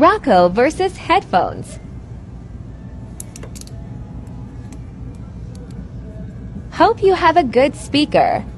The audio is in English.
Rocco versus headphones. Hope you have a good speaker.